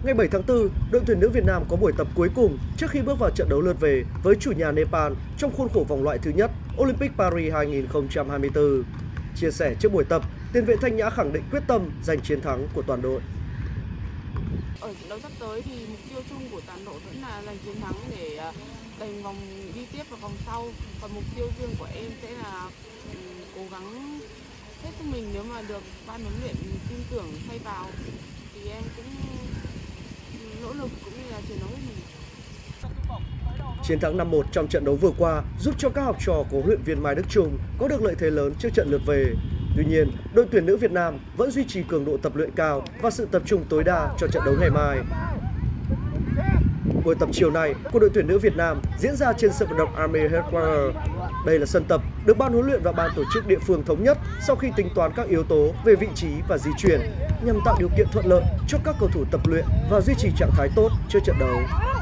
Ngày 7 tháng 4, đội tuyển nữ Việt Nam có buổi tập cuối cùng trước khi bước vào trận đấu lượt về với chủ nhà Nepal trong khuôn khổ vòng loại thứ nhất Olympic Paris 2024. Chia sẻ trước buổi tập, tiền vệ Thanh Nhã khẳng định quyết tâm giành chiến thắng của toàn đội. Ở trận đấu sắp tới thì mục tiêu chung của toàn đội vẫn là giành chiến thắng để giành vòng đi tiếp vào vòng sau. Còn mục tiêu riêng của em sẽ là cố gắng hết sức mình, nếu mà được ban huấn luyện tin tưởng thay vào thì em cũng nỗ lực cũng như là chiến đấu hết mình. Chiến thắng 5-1 trong trận đấu vừa qua giúp cho các học trò của huấn luyện viên Mai Đức Chung có được lợi thế lớn trước trận lượt về. Tuy nhiên, đội tuyển nữ Việt Nam vẫn duy trì cường độ tập luyện cao và sự tập trung tối đa cho trận đấu ngày mai. Buổi tập chiều nay của đội tuyển nữ Việt Nam diễn ra trên sân vận động Army Headquarters. Đây là sân tập được ban huấn luyện và ban tổ chức địa phương thống nhất sau khi tính toán các yếu tố về vị trí và di chuyển nhằm tạo điều kiện thuận lợi cho các cầu thủ tập luyện và duy trì trạng thái tốt trước trận đấu.